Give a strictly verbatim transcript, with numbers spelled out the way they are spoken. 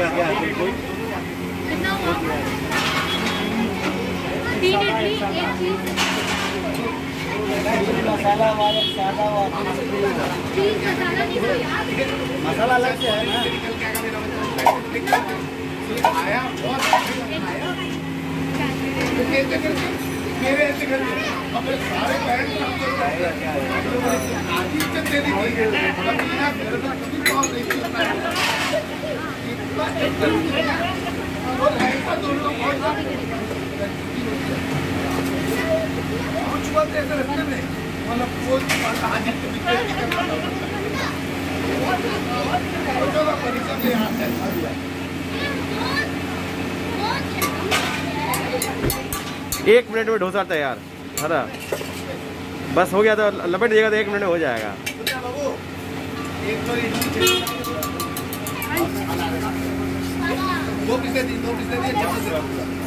तीन इडली एक चीज मसाला वाला सादा वाला चीज मसाला नहीं तो यार मसाला अलग से है ना। आया बहुत आया मेरे ऐसे कर अपने सारे पैर आधी इज्जत दे दी कभी ना कभी कॉल नहीं करना है और ऐसा दोनों बहुत कुछ बात ऐसे रखते नहीं मतलब कोई आधी परिचय से यहाँ है एक मिनट में डोसा तैयार। हरा बस हो गया तो लपेट दिएगा तो एक मिनट में हो जाएगा। दो पीस दे दी दो पीस दे दिए।